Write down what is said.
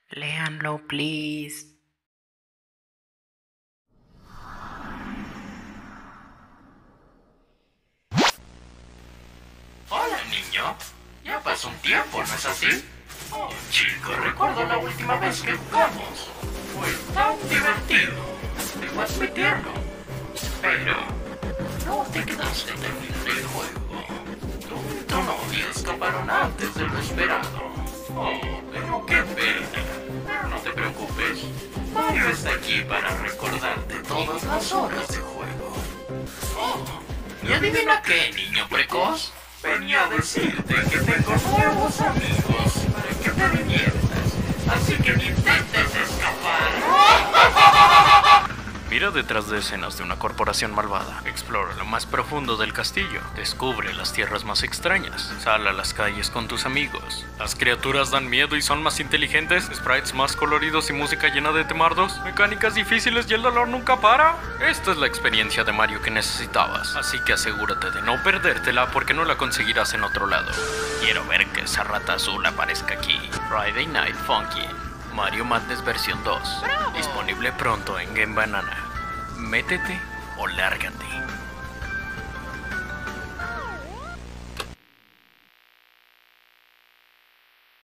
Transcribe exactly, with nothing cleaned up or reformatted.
Léanlo, please. Hola, niño. Ya pasó un tiempo, ¿no es así? Oh, chico, recuerdo la última vez que jugamos. Fue tan divertido. Debo admitirlo. Pero no te quedaste a terminar el juego. Tú y tu novia escaparon antes de lo esperado. Oh, pero qué pena. Pero no te preocupes. Mario está aquí para recordarte todas las horas de juego. Oh, ¿y adivina qué, niño precoz? Venía a decirte que tengo nuevos amigos para que te diviertas. Así que ni intentes escapar. Mira detrás de escenas de una corporación malvada. Explora lo más profundo del castillo. Descubre las tierras más extrañas. Sal a las calles con tus amigos. Las criaturas dan miedo y son más inteligentes. Sprites más coloridos y música llena de temardos. Mecánicas difíciles y el dolor nunca para. Esta es la experiencia de Mario que necesitabas. Así que asegúrate de no perdértela porque no la conseguirás en otro lado. Quiero ver que esa rata azul aparezca aquí. Friday Night Funkin'. Mario Madness versión dos. ¡Bravo! Disponible pronto en Game Banana. Métete o lárgate.